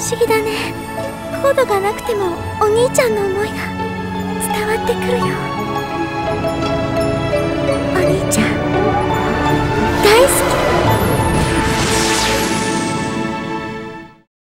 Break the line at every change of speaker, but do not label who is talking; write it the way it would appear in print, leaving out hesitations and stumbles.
思議だね。コードがなくてもお兄ちゃんの思いが伝わってくるよ。